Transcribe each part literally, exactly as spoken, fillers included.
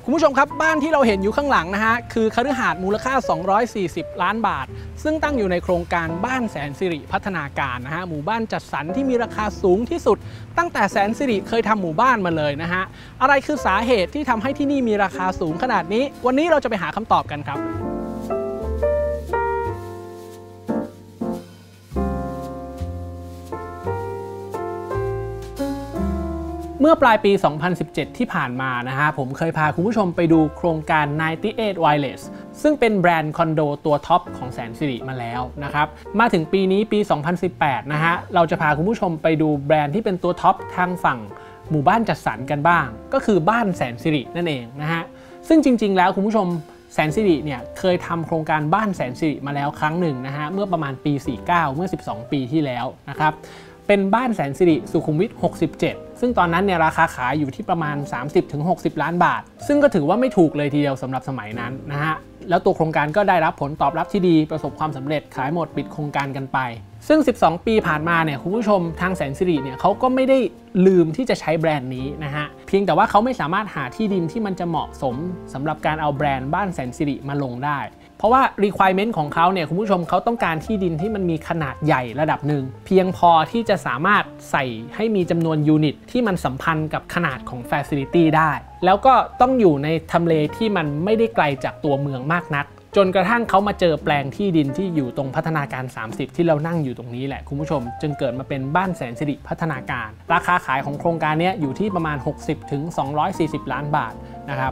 คุณผู้ชมครับบ้านที่เราเห็นอยู่ข้างหลังนะฮะคือคฤหาสน์มูลค่าสองร้อยสี่สิบล้านบาทซึ่งตั้งอยู่ในโครงการบ้านแสนสิริพัฒนาการนะฮะหมู่บ้านจัดสรรที่มีราคาสูงที่สุดตั้งแต่แสนสิริเคยทำหมู่บ้านมาเลยนะฮะอะไรคือสาเหตุที่ทำให้ที่นี่มีราคาสูงขนาดนี้วันนี้เราจะไปหาคำตอบกันครับเมื่อปลายปี สองพันสิบเจ็ด ที่ผ่านมานะฮะผมเคยพาคุณผู้ชมไปดูโครงการ ไนน์ตี้เอท Wireless ซึ่งเป็นแบรนด์คอนโดตัวท็อปของแสนสิริมาแล้วนะครับมาถึงปีนี้ปี สองพันสิบแปด นะฮะเราจะพาคุณผู้ชมไปดูแบรนด์ที่เป็นตัวท็อปทางฝั่งหมู่บ้านจัดสรรกันบ้างก็คือบ้านแสนสิรินั่นเองนะฮะซึ่งจริงๆแล้วคุณผู้ชมแสนสิริเนี่ยเคยทำโครงการบ้านแสนสิริมาแล้วครั้งหนึ่งนะฮะเมื่อประมาณปี สี่สิบเก้า เมื่อสิบสองปีที่แล้วนะครับเป็นบ้านแสนสิริสุขุมวิทหกสิบเจ็ดซึ่งตอนนั้นเนี่ยราคาขายอยู่ที่ประมาณ สามสิบถึงหกสิบ ล้านบาทซึ่งก็ถือว่าไม่ถูกเลยทีเดียวสำหรับสมัยนั้นนะฮะแล้วตัวโครงการก็ได้รับผลตอบรับที่ดีประสบความสำเร็จขายหมดปิดโครงการกันไปซึ่งสิบสองปีผ่านมาเนี่ยคุณผู้ชมทางแสนสิริเนี่ยเขาก็ไม่ได้ลืมที่จะใช้แบรนด์นี้นะฮะเพียงแต่ว่าเขาไม่สามารถหาที่ดินที่มันจะเหมาะสมสำหรับการเอาแบรนด์บ้านแสนสิริมาลงได้เพราะว่า requirement ของเขาเนี่ยคุณผู้ชมเขาต้องการที่ดินที่มันมีขนาดใหญ่ระดับหนึ่งเพียงพอที่จะสามารถใส่ให้มีจำนวนยูนิตที่มันสัมพันธ์กับขนาดของ facility ได้แล้วก็ต้องอยู่ในทำเลที่มันไม่ได้ไกลจากตัวเมืองมากนักจนกระทั่งเขามาเจอแปลงที่ดินที่อยู่ตรงพัฒนาการสามสิบที่เรานั่งอยู่ตรงนี้แหละคุณผู้ชมจึงเกิดมาเป็นบ้านแสนสิริพัฒนาการราคาขายของโครงการนี้อยู่ที่ประมาณ หกสิบถึงสองร้อยสี่สิบ ล้านบาทนะครับ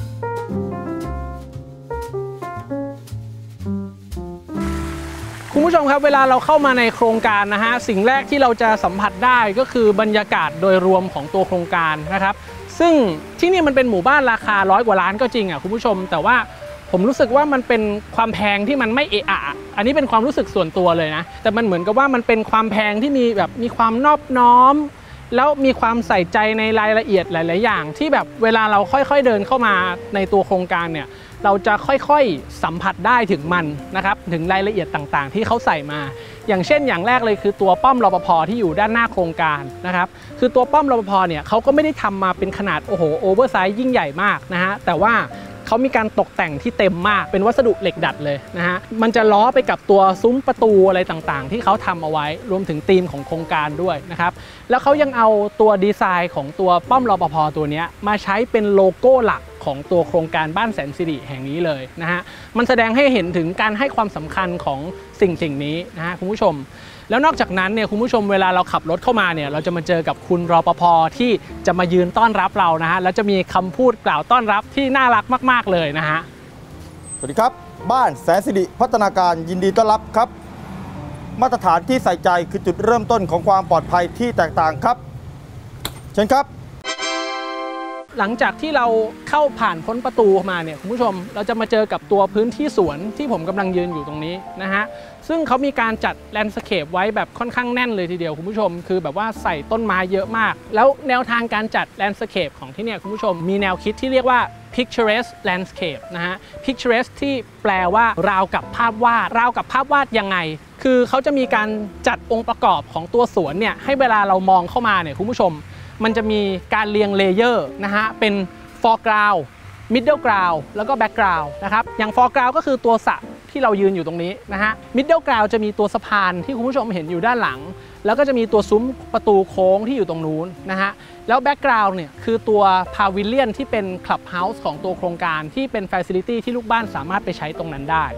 คุณผู้ชมครับเวลาเราเข้ามาในโครงการนะฮะสิ่งแรกที่เราจะสัมผัสได้ก็คือบรรยากาศโดยรวมของตัวโครงการนะครับซึ่งที่นี่มันเป็นหมู่บ้านราคาร้อยกว่าล้านก็จริงอ่ะคุณผู้ชมแต่ว่าผมรู้สึกว่ามันเป็นความแพงที่มันไม่เอะอะอันนี้เป็นความรู้สึกส่วนตัวเลยนะแต่มันเหมือนกับว่ามันเป็นความแพงที่มีแบบมีความนอบน้อมแล้วมีความใส่ใจในรายละเอียดหลายๆอย่างที่แบบเวลาเราค่อยๆเดินเข้ามาในตัวโครงการเนี่ยเราจะค่อยๆสัมผัสได้ถึงมันนะครับถึงรายละเอียดต่างๆที่เขาใส่มาอย่างเช่นอย่างแรกเลยคือตัวป้อมรปภ.ที่อยู่ด้านหน้าโครงการนะครับคือตัวป้อมรปภ.เนี่ยเขาก็ไม่ได้ทำมาเป็นขนาดโอ้โหโอเวอร์ไซส์ยิ่งใหญ่มากนะฮะแต่ว่าเขามีการตกแต่งที่เต็มมากเป็นวัสดุเหล็กดัดเลยนะฮะมันจะล้อไปกับตัวซุ้มประตูอะไรต่างๆที่เขาทำเอาไว้รวมถึงธีมของโครงการด้วยนะครับแล้วเขายังเอาตัวดีไซน์ของตัวป้อมรปภ.ตัวนี้มาใช้เป็นโลโก้หลักของตัวโครงการบ้านแสนสิริแห่งนี้เลยนะฮะมันแสดงให้เห็นถึงการให้ความสำคัญของสิ่งสิ่งนี้นะฮะคุณผู้ชมแล้วนอกจากนั้นเนี่ยคุณผู้ชมเวลาเราขับรถเข้ามาเนี่ยเราจะมาเจอกับคุณรปภ.ที่จะมายืนต้อนรับเรานะฮะแล้วจะมีคำพูดกล่าวต้อนรับที่น่ารักมากๆเลยนะฮะสวัสดีครับบ้านแสนสิริพัฒนาการยินดีต้อนรับครับมาตรฐานที่ใส่ใจคือจุดเริ่มต้นของความปลอดภัยที่แตกต่างครับเชิญครับหลังจากที่เราเข้าผ่านพ้นประตูมาเนี่ยคุณผู้ชมเราจะมาเจอกับตัวพื้นที่สวนที่ผมกำลังยืนอยู่ตรงนี้นะฮะซึ่งเขามีการจัดแลนด์สเคปไว้แบบค่อนข้างแน่นเลยทีเดียวคุณผู้ชมคือแบบว่าใส่ต้นไม้เยอะมากแล้วแนวทางการจัดแลนด์สเคปของที่เนี่ยคุณผู้ชมมีแนวคิดที่เรียกว่า picturesque landscape นะฮะ picturesque ที่แปลว่าราวกับภาพวาดราวกับภาพวาดยังไงคือเขาจะมีการจัดองค์ประกอบของตัวสวนเนี่ยให้เวลาเรามองเข้ามาเนี่ยคุณผู้ชมมันจะมีการเรียงเลเยอร์นะฮะเป็น foreground middle ground แล้วก็ background นะครับอย่าง foreground ก็คือตัวสระที่เรายืนอยู่ตรงนี้นะฮะ middle ground จะมีตัวสะพานที่คุณผู้ชมเห็นอยู่ด้านหลังแล้วก็จะมีตัวซุ้มประตูโค้งที่อยู่ตรงนู้นนะฮะแล้ว background เนี่ยคือตัว pavilion ที่เป็น clubhouse ของตัวโครงการที่เป็น facility ที่ลูกบ้านสามารถไปใช้ตรงนั้นได้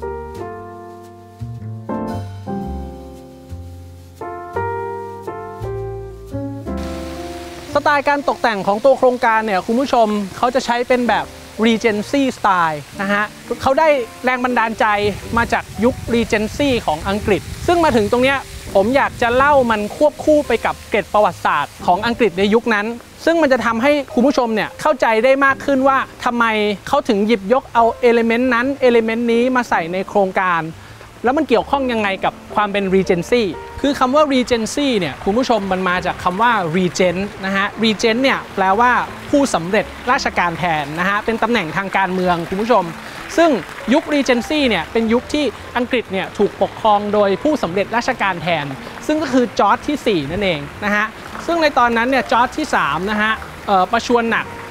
สไตล์การตกแต่งของตัวโครงการเนี่ยคุณผู้ชมเขาจะใช้เป็นแบบ Regency สไตล์นะฮะเขาได้แรงบันดาลใจมาจากยุค Regency ของอังกฤษซึ่งมาถึงตรงเนี้ยผมอยากจะเล่ามันควบคู่ไปกับเกร็ดประวัติศาสตร์ของอังกฤษในยุคนั้นซึ่งมันจะทำให้คุณผู้ชมเนี่ยเข้าใจได้มากขึ้นว่าทำไมเขาถึงหยิบยกเอาเอลิเมนต์นั้นเอลิเมนต์นี้มาใส่ในโครงการแล้วมันเกี่ยวข้องยังไงกับความเป็น Regency คือคำว่า Regency เนี่ยคุณผู้ชมมันมาจากคำว่า Regent นะฮะ Regent เนี่ยแปลว่าผู้สำเร็จราชการแทนนะฮะเป็นตำแหน่งทางการเมืองคุณผู้ชมซึ่งยุค Regency เนี่ยเป็นยุคที่อังกฤษเนี่ยถูกปกครองโดยผู้สำเร็จราชการแทนซึ่งก็คือจอร์จที่สี่นั่นเองนะฮะซึ่งในตอนนั้นเนี่ยจอร์จที่สามนะฮะประชวรหนัก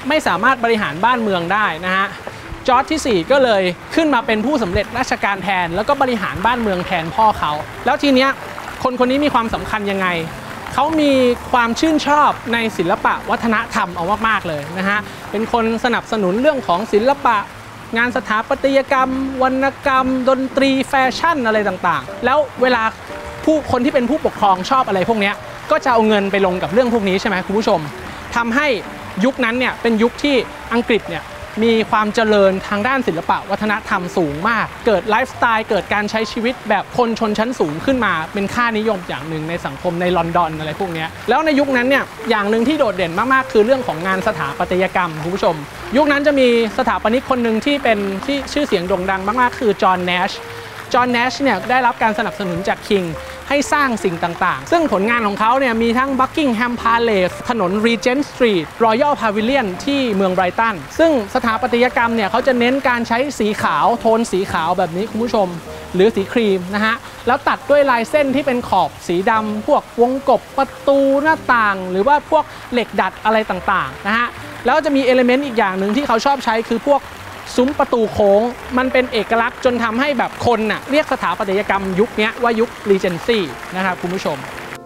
ไม่สามารถบริหารบ้านเมืองได้นะฮะจอร์จที่สี่ก็เลยขึ้นมาเป็นผู้สำเร็จราชการแทนแล้วก็บริหารบ้านเมืองแทนพ่อเขาแล้วทีเนี้ยคนคนนี้มีความสำคัญยังไงเขามีความชื่นชอบในศิลปะวัฒนธรรมเอามากๆเลยนะฮะเป็นคนสนับสนุนเรื่องของศิลปะงานสถาปัตยกรรมวรรณกรรมดนตรีแฟชั่นอะไรต่างๆแล้วเวลาผู้คนที่เป็นผู้ปกครองชอบอะไรพวกนี้ก็จะเอาเงินไปลงกับเรื่องพวกนี้ใช่ไหมคุณผู้ชมทำให้ยุคนั้นเนี่ยเป็นยุคที่อังกฤษเนี่ยมีความเจริญทางด้านศิลปะวัฒนธรรมสูงมากเกิดไลฟ์สไตล์เกิดการใช้ชีวิตแบบคนชนชั้นสูงขึ้นมาเป็นค่านิยมอย่างหนึ่งในสังคมในลอนดอนอะไรพวกนี้แล้วในยุคนั้นเนี่ยอย่างหนึ่งที่โดดเด่นมากๆคือเรื่องของงานสถาปัตยกรรมคุณผู้ชมยุคนั้นจะมีสถาปนิกคนหนึ่งที่เป็นที่ชื่อเสียงโด่งดังมากๆคือจอห์นแนชจอห์นแนชเนี่ยได้รับการสนับสนุนจากคิงให้สร้างสิ่งต่างๆซึ่งผลงานของเขาเนี่ยมีทั้ง Buckingham Palace ถนน Regent Street Royal Pavilion ที่เมืองไบรตันซึ่งสถาปัตยกรรมเนี่ยเขาจะเน้นการใช้สีขาวโทนสีขาวแบบนี้คุณผู้ชมหรือสีครีมนะฮะแล้วตัดด้วยลายเส้นที่เป็นขอบสีดำพวกวงกบประตูหน้าต่างหรือว่าพวกเหล็กดัดอะไรต่างๆนะฮะแล้วจะมีเอลิเมนต์อีกอย่างหนึ่งที่เขาชอบใช้คือพวกซุ้มประตูโค้งมันเป็นเอกลักษณ์จนทำให้แบบคนน่ะเรียกสถาปัตยกรรมยุคนี้ว่ายุค Regency นะครับคุณผู้ชม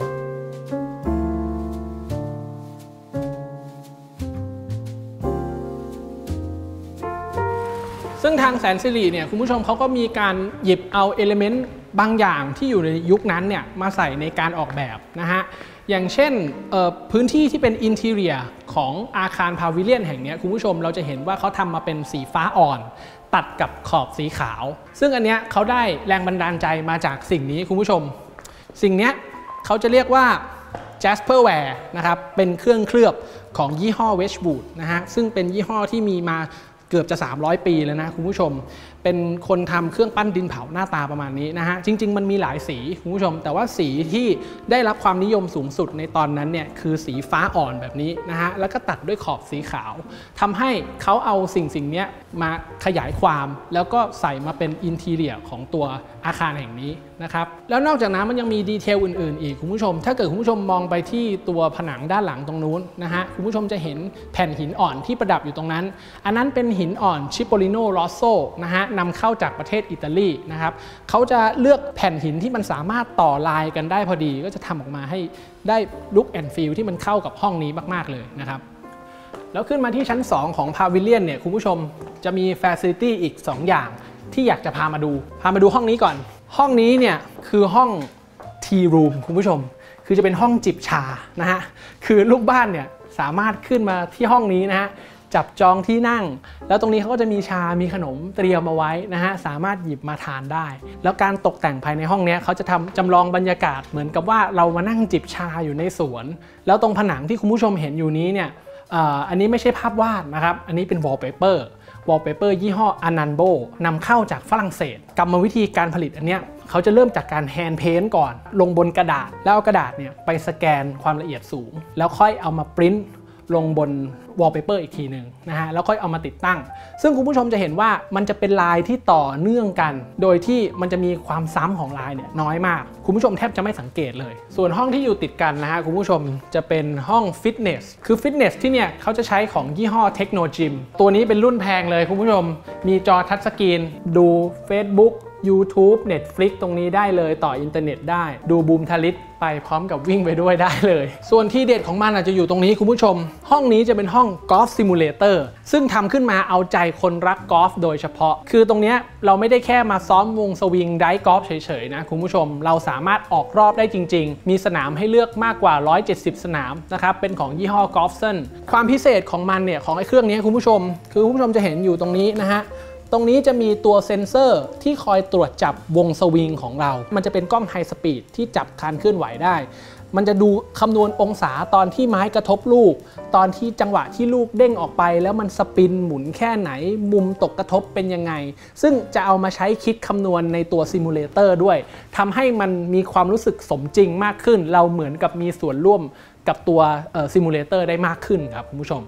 ซึ่งทางแสนสิริเนี่ยคุณผู้ชมเขาก็มีการหยิบเอาเอลิเมนต์บางอย่างที่อยู่ในยุคนั้นเนี่ยมาใส่ในการออกแบบนะฮะอย่างเช่นพื้นที่ที่เป็นอินทีเรียของอาคารพาวิเลียนแห่งนี้คุณผู้ชมเราจะเห็นว่าเขาทำมาเป็นสีฟ้าอ่อนตัดกับขอบสีขาวซึ่งอันเนี้ยเขาได้แรงบันดาลใจมาจากสิ่งนี้คุณผู้ชมสิ่งเนี้ยเขาจะเรียกว่า Jasperware นะครับเป็นเครื่องเคลือบของยี่ห้อ Wedgwood นะฮะซึ่งเป็นยี่ห้อที่มีมาเกือบจะสามร้อยปีแล้วนะคุณผู้ชมเป็นคนทำเครื่องปั้นดินเผาหน้าตาประมาณนี้นะฮะจริงๆมันมีหลายสีคุณผู้ชมแต่ว่าสีที่ได้รับความนิยมสูงสุดในตอนนั้นเนี่ยคือสีฟ้าอ่อนแบบนี้นะฮะแล้วก็ตัดด้วยขอบสีขาวทำให้เขาเอาสิ่งสิ่งนี้มาขยายความแล้วก็ใส่มาเป็นอินทีเรียของตัวอาคารแห่งนี้นะครับแล้วนอกจากนั้นมันยังมีดีเทลอื่นๆอีกคุณผู้ชมถ้าเกิดคุณผู้ชมมองไปที่ตัวผนังด้านหลังตรงนู้นนะฮะคุณผู้ชมจะเห็นแผ่นหินอ่อนที่ประดับอยู่ตรงนั้นอันนั้นเป็นหินอ่อนชิโปลิโนโรสโซนะฮะนำเข้าจากประเทศอิตาลีนะครับเขาจะเลือกแผ่นหินที่มันสามารถต่อลายกันได้พอดีก็จะทำออกมาให้ได้ลุคแอนด์ฟีลที่มันเข้ากับห้องนี้มากๆเลยนะครับแล้วขึ้นมาที่ชั้นสองของพาวิเลียนเนี่ยคุณผู้ชมจะมีฟาซิลิตี้อีกสองอย่างที่อยากจะพามาดูพามาดูห้องนี้ก่อนห้องนี้เนี่ยคือห้องทีรูมคุณผู้ชมคือจะเป็นห้องจิบชานะฮะคือลูกบ้านเนี่ยสามารถขึ้นมาที่ห้องนี้นะฮะจับจองที่นั่งแล้วตรงนี้เขาก็จะมีชามีขนมเตรียมมาไว้นะฮะสามารถหยิบมาทานได้แล้วการตกแต่งภายในห้องนี้เขาจะทำจำลองบรรยากาศเหมือนกับว่าเรามานั่งจิบชาอยู่ในสวนแล้วตรงผนังที่คุณผู้ชมเห็นอยู่นี้เนี่ยอันนี้ไม่ใช่ภาพวาดนะครับอันนี้เป็นวอลเปเปอร์วอลเปเปอร์ยี่ห้ออานันโบนำเข้าจากฝรั่งเศสกรรมวิธีการผลิตอันเนี้ยเขาจะเริ่มจากการแฮนด์เพนต์ก่อนลงบนกระดาษแล้วเอากระดาษเนี่ยไปสแกนความละเอียดสูงแล้วค่อยเอามาปริ้นลงบนวอลเปเปอร์อีกทีหนึ่งนะฮะแล้วค่อยเอามาติดตั้งซึ่งคุณผู้ชมจะเห็นว่ามันจะเป็นลายที่ต่อเนื่องกันโดยที่มันจะมีความซ้ำของลายเนี่ยน้อยมากคุณผู้ชมแทบจะไม่สังเกตเลยส่วนห้องที่อยู่ติดกันนะฮะคุณผู้ชมจะเป็นห้องฟิตเนสคือฟิตเนสที่เนี่ยเขาจะใช้ของยี่ห้อเทคโนจิมตัวนี้เป็นรุ่นแพงเลยคุณผู้ชมมีจอทัชสกรีนดู Facebook YouTube Netflix ตรงนี้ได้เลยต่ออินเทอร์เน็ตได้ดูบูมทาริสไปพร้อมกับวิ่งไปด้วยได้เลยส่วนที่เด็ดของมันอาจจะอยู่ตรงนี้คุณผู้ชมห้องนี้จะเป็นห้องกอล์ฟซิมูเลเตอร์ซึ่งทำขึ้นมาเอาใจคนรักกอล์ฟโดยเฉพาะคือตรงนี้เราไม่ได้แค่มาซ้อมวงสวิงไดฟ์กอล์ฟเฉยๆนะคุณผู้ชมเราสามารถออกรอบได้จริงๆมีสนามให้เลือกมากกว่าหนึ่งร้อยเจ็ดสิบสนามนะครับเป็นของยี่ห้อกอล์ฟเซนความพิเศษของมันเนี่ยของไอ้เครื่องนี้คุณผู้ชมคือคุณผู้ชมจะเห็นอยู่ตรงนี้นะฮะตรงนี้จะมีตัวเซ็นเซอร์ที่คอยตรวจจับวงสวิงของเรามันจะเป็นกล้องไฮสปีดที่จับการเคลื่อนไหวได้มันจะดูคำนวณองศาตอนที่ไม้กระทบลูกตอนที่จังหวะที่ลูกเด้งออกไปแล้วมันสปินหมุนแค่ไหนมุมตกกระทบเป็นยังไงซึ่งจะเอามาใช้คิดคำนวณในตัวซิมูเลเตอร์ด้วยทำให้มันมีความรู้สึกสมจริงมากขึ้นเราเหมือนกับมีส่วนร่วมกับตัวซิมูเลเตอร์ได้มากขึ้นครับคุณผู้ชม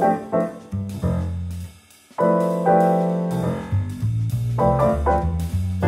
สำหรับ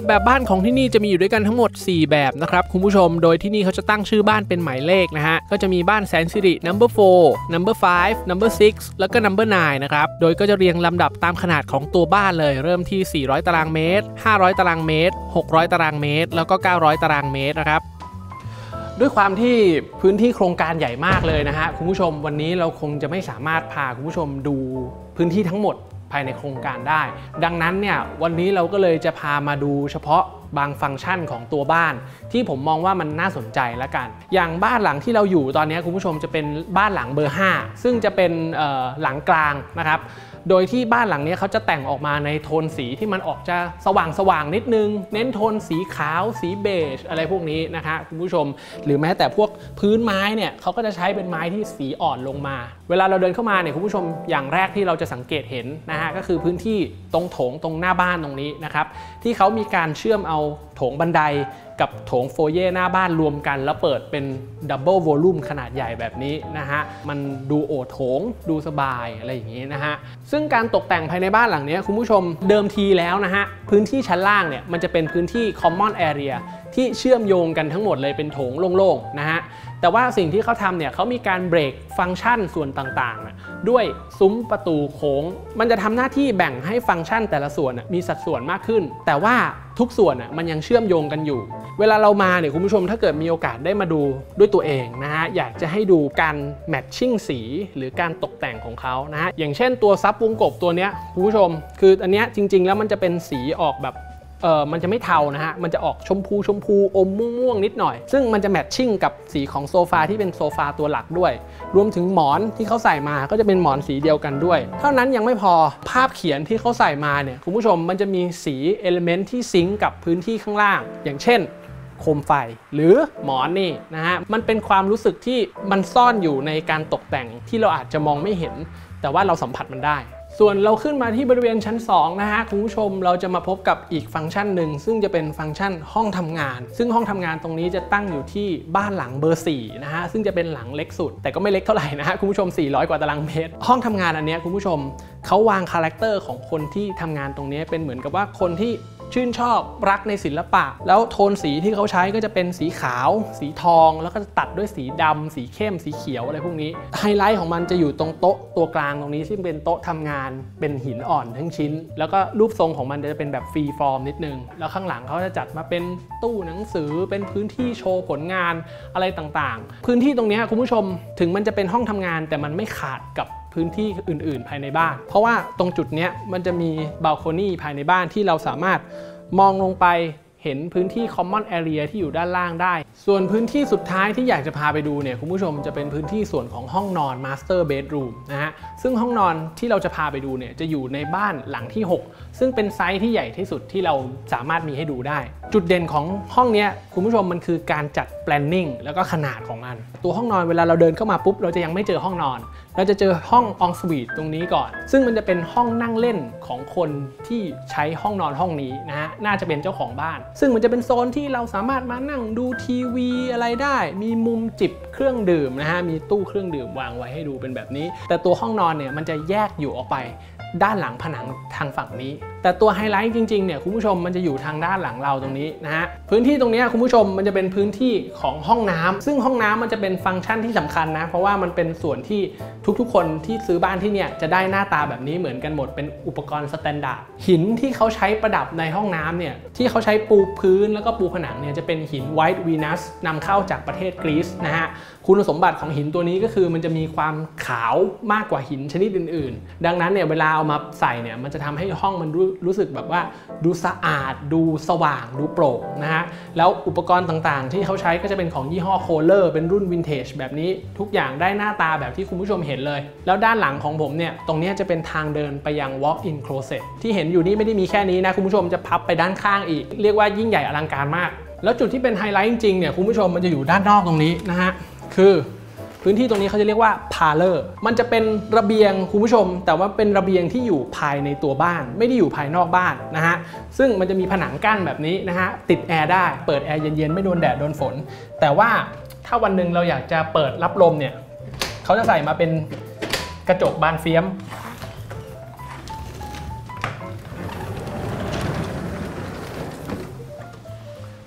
รับแบบบ้านของที่นี่จะมีอยู่ด้วยกันทั้งหมดสี่แบบนะครับคุณผู้ชมโดยที่นี่เขาจะตั้งชื่อบ้านเป็นหมายเลขนะฮะก็จะมีบ้านแสนสิริ number โฟร์ number ไฟว์ number ซิกซ์ แล้วก็ number ไนน์ นะครับโดยก็จะเรียงลำดับตามขนาดของตัวบ้านเลยเริ่มที่สี่ร้อยตารางเมตรห้าร้อยตารางเมตรหกร้อยตารางเมตรแล้วก็เก้าร้อยตารางเมตรนะครับด้วยความที่พื้นที่โครงการใหญ่มากเลยนะฮะคุณผู้ชมวันนี้เราคงจะไม่สามารถพาคุณผู้ชมดูพื้นที่ทั้งหมดภายในโครงการได้ดังนั้นเนี่ยวันนี้เราก็เลยจะพามาดูเฉพาะบางฟังก์ชันของตัวบ้านที่ผมมองว่ามันน่าสนใจละกันอย่างบ้านหลังที่เราอยู่ตอนนี้คุณผู้ชมจะเป็นบ้านหลังเบอร์ห้าซึ่งจะเป็นหลังกลางนะครับโดยที่บ้านหลังนี้เขาจะแต่งออกมาในโทนสีที่มันออกจะสว่างสว่างนิดนึงเน้นโทนสีขาวสีเบจอะไรพวกนี้นะคะคุณผู้ชมหรือแม้แต่พวกพื้นไม้เนี่ยเขาก็จะใช้เป็นไม้ที่สีอ่อนลงมาเวลาเราเดินเข้ามาเนี่ยคุณผู้ชมอย่างแรกที่เราจะสังเกตเห็นนะฮะก็คือพื้นที่ตรงโถงตรงหน้าบ้านตรงนี้นะครับที่เขามีการเชื่อมเอาโถงบันไดกับโถงโฟเย่หน้าบ้านรวมกันแล้วเปิดเป็นดับเบิลวอลลุ่มขนาดใหญ่แบบนี้นะฮะมันดูโอโถงดูสบายอะไรอย่างนี้นะฮะซึ่งการตกแต่งภายในบ้านหลังนี้คุณผู้ชมเดิมทีแล้วนะฮะพื้นที่ชั้นล่างเนี่ยมันจะเป็นพื้นที่ common area ที่เชื่อมโยงกันทั้งหมดเลยเป็นโถงโล่งๆนะฮะแต่ว่าสิ่งที่เขาทำเนี่ยเขามีการเบรกฟังก์ชันส่วนต่างๆด้วยซุ้มประตูโค้งมันจะทำหน้าที่แบ่งให้ฟังก์ชันแต่ละส่วนมีสัดส่วนมากขึ้นแต่ว่าทุกส่วนมันยังเชื่อมโยงกันอยู่เวลาเรามาเนี่ยคุณผู้ชมถ้าเกิดมีโอกาสได้มาดูด้วยตัวเองนะฮะอยากจะให้ดูการแมทชิ่งสีหรือการตกแต่งของเขานะฮะอย่างเช่นตัวซับวงกบตัวเนี้ยคุณผู้ชมคืออันเนี้ยจริงๆแล้วมันจะเป็นสีออกแบบเออมันจะไม่เทานะฮะมันจะออกชมพูชมพูอมม่วงๆนิดหน่อยซึ่งมันจะแมทชิ่งกับสีของโซฟาที่เป็นโซฟาตัวหลักด้วยรวมถึงหมอนที่เขาใส่มาก็จะเป็นหมอนสีเดียวกันด้วยเท่านั้นยังไม่พอภาพเขียนที่เขาใส่มาเนี่ยคุณผู้ชมมันจะมีสีเอลิเมนต์ที่ซิงก์กับพื้นที่ข้างล่างอย่างเช่นโคมไฟหรือหมอนนี่นะฮะมันเป็นความรู้สึกที่มันซ่อนอยู่ในการตกแต่งที่เราอาจจะมองไม่เห็นแต่ว่าเราสัมผัสมันได้ส่วนเราขึ้นมาที่บริเวณชั้นสองนะฮะคุณผู้ชมเราจะมาพบกับอีกฟังก์ชันหนึ่งซึ่งจะเป็นฟังก์ชันห้องทำงานซึ่งห้องทำงานตรงนี้จะตั้งอยู่ที่บ้านหลังเบอร์สี่นะฮะซึ่งจะเป็นหลังเล็กสุดแต่ก็ไม่เล็กเท่าไหร่นะฮะคุณผู้ชมสี่ร้อยกว่าตารางเมตรห้องทำงานอันนี้คุณผู้ชมเขาวางคาแรคเตอร์ของคนที่ทำงานตรงนี้เป็นเหมือนกับว่าคนที่ชื่นชอบรักในศิลปะแล้วโทนสีที่เขาใช้ก็จะเป็นสีขาวสีทองแล้วก็จะตัดด้วยสีดำสีเข้มสีเขียวอะไรพวกนี้ไฮไลท์ของมันจะอยู่ตรงโต๊ะตัวกลางตรงนี้ซึ่งเป็นโต๊ะทำงานเป็นหินอ่อนทั้งชิ้นแล้วก็รูปทรงของมันจะเป็นแบบฟรีฟอร์มนิดนึงแล้วข้างหลังเขาจะจัดมาเป็นตู้หนังสือเป็นพื้นที่โชว์ผลงานอะไรต่างๆพื้นที่ตรงนี้คุณผู้ชมถึงมันจะเป็นห้องทำงานแต่มันไม่ขาดกับพื้นที่อื่นๆภายในบ้านเพราะว่าตรงจุดนี้มันจะมีบัลโคนี่ภายในบ้านที่เราสามารถมองลงไปเห็นพื้นที่ common area ที่อยู่ด้านล่างได้ส่วนพื้นที่สุดท้ายที่อยากจะพาไปดูเนี่ยคุณผู้ชมจะเป็นพื้นที่ส่วนของห้องนอน master bedroom นะฮะซึ่งห้องนอนที่เราจะพาไปดูเนี่ยจะอยู่ในบ้านหลังที่หกซึ่งเป็นไซส์ที่ใหญ่ที่สุดที่เราสามารถมีให้ดูได้จุดเด่นของห้องนี้คุณผู้ชมมันคือการจัด planning แล้วก็ขนาดของมันตัวห้องนอนเวลาเราเดินเข้ามาปุ๊บเราจะยังไม่เจอห้องนอนเราจะเจอห้อง en suite ตรงนี้ก่อนซึ่งมันจะเป็นห้องนั่งเล่นของคนที่ใช้ห้องนอนห้องนี้นะฮะน่าจะเป็นเจ้าของบ้านซึ่งมันจะเป็นโซนที่เราสามารถมานั่งดูทีวีอะไรได้มีมุมจิบเครื่องดื่มนะฮะมีตู้เครื่องดื่มวางไว้ให้ดูเป็นแบบนี้แต่ตัวห้องนอนเนี่ยมันจะแยกอยู่ออกไปด้านหลังผนังทางฝั่งนี้แต่ตัวไฮไลท์จริงๆเนี่ยคุณผู้ชมมันจะอยู่ทางด้านหลังเราตรงนี้นะฮะพื้นที่ตรงนี้คุณผู้ชมมันจะเป็นพื้นที่ของห้องน้ำซึ่งห้องน้ำมันจะเป็นฟังก์ชันที่สำคัญนะเพราะว่ามันเป็นส่วนที่ทุกๆคนที่ซื้อบ้านที่เนี่ยจะได้หน้าตาแบบนี้เหมือนกันหมดเป็นอุปกรณ์สแตนดาร์ดหินที่เขาใช้ประดับในห้องน้ำเนี่ยที่เขาใช้ปูพื้นแล้วก็ปูผนังเนี่ยจะเป็นหิน White Venus นำเข้าจากประเทศกรีซนะฮะคุณสมบัติของหินตัวนี้ก็คือมันจะมีความขาวมากกว่าหินชนิดอื่นๆดังนั้นเนี่ยเวลาเอามาใส่เนี่ยมันจะทำให้ห้องมันรู้รู้สึกแบบว่าดูสะอาดดูสว่างดูโปร่งนะฮะแล้วอุปกรณ์ต่างๆที่เขาใช้ก็จะเป็นของยี่ห้อโคเลอร์เป็นรุ่นวินเทจแบบนี้ทุกอย่างได้หน้าตาแบบที่คุณผู้ชมเห็นเลยแล้วด้านหลังของผมเนี่ยตรงนี้จะเป็นทางเดินไปยัง walk-in closet ที่เห็นอยู่นี่ไม่ได้มีแค่นี้นะคุณผู้ชมจะพับไปด้านข้างอีกเรียกว่ายิ่งใหญ่อลังการมากแล้วจุดที่เป็นไฮไลท์จริงๆเนี่ยคุณผู้ชมมันจะอยู่ด้านนอกตรงนี้นะฮะคือพื้นที่ตรงนี้เขาจะเรียกว่า parlor มันจะเป็นระเบียงคุณผู้ชมแต่ว่าเป็นระเบียงที่อยู่ภายในตัวบ้านไม่ได้อยู่ภายนอกบ้านนะฮะซึ่งมันจะมีผนังกั้นแบบนี้นะฮะติดแอร์ได้เปิดแอร์เย็นๆไม่โดนแดดโดนฝนแต่ว่าถ้าวันหนึ่งเราอยากจะเปิดรับลมเนี่ยเขาจะใส่มาเป็นกระจกบานเฟี้ยม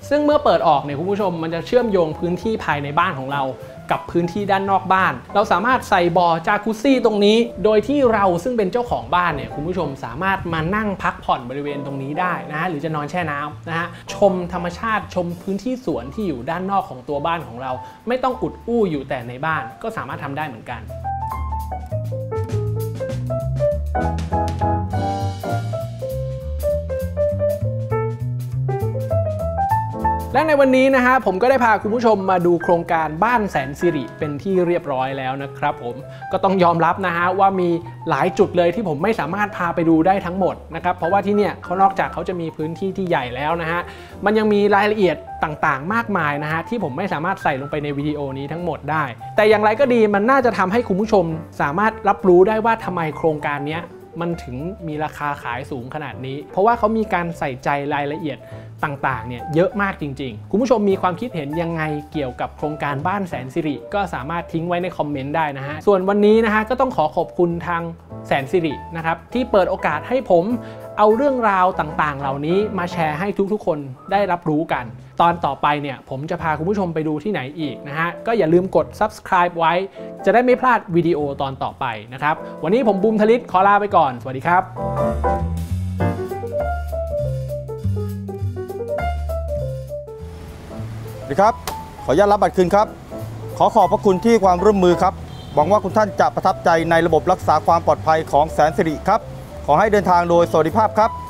ซึ่งเมื่อเปิดออกเนี่ยคุณผู้ชมมันจะเชื่อมโยงพื้นที่ภายในบ้านของเรากับพื้นที่ด้านนอกบ้านเราสามารถใส่บ่อจากุซซี่ตรงนี้โดยที่เราซึ่งเป็นเจ้าของบ้านเนี่ยคุณผู้ชมสามารถมานั่งพักผ่อนบริเวณตรงนี้ได้นะฮะหรือจะนอนแช่น้ำนะฮะชมธรรมชาติชมพื้นที่สวนที่อยู่ด้านนอกของตัวบ้านของเราไม่ต้องอุดอู้อยู่แต่ในบ้านก็สามารถทำได้เหมือนกันและในวันนี้นะฮะผมก็ได้พาคุณผู้ชมมาดูโครงการบ้านแสนสิริเป็นที่เรียบร้อยแล้วนะครับผมก็ต้องยอมรับนะฮะว่ามีหลายจุดเลยที่ผมไม่สามารถพาไปดูได้ทั้งหมดนะครับเพราะว่าที่เนี่ยเขานอกจากเขาจะมีพื้นที่ที่ใหญ่แล้วนะฮะมันยังมีรายละเอียดต่างๆมากมายนะฮะที่ผมไม่สามารถใส่ลงไปในวิดีโอนี้ทั้งหมดได้แต่อย่างไรก็ดีมันน่าจะทำให้คุณผู้ชมสามารถรับรู้ได้ว่าทำไมโครงการนี้มันถึงมีราคาขายสูงขนาดนี้เพราะว่าเขามีการใส่ใจรายละเอียดต่างๆเนี่ยเยอะมากจริงๆคุณผู้ชมมีความคิดเห็นยังไงเกี่ยวกับโครงการบ้านแสนสิริก็สามารถทิ้งไว้ในคอมเมนต์ได้นะฮะส่วนวันนี้นะฮะก็ต้องขอขอบคุณทางแสนสิรินะครับที่เปิดโอกาสให้ผมเอาเรื่องราวต่างๆเหล่านี้มาแชร์ให้ทุกๆคนได้รับรู้กันตอนต่อไปเนี่ยผมจะพาคุณผู้ชมไปดูที่ไหนอีกนะฮะก็อย่าลืมกด ซับสไครบ์ ไว้จะได้ไม่พลาดวิดีโอตอนต่อไปนะครับวันนี้ผมบูมธลิตขอลาไปก่อนสวัสดีครับสวัสดีครับขออนุญาตรับบัตรคืนครับขอขอบพระคุณที่ความร่วมมือครับหวังว่าคุณท่านจะประทับใจในระบบรักษาความปลอดภัยของแสนสิริครับขอให้เดินทางโดยสวัสดิภาพครับ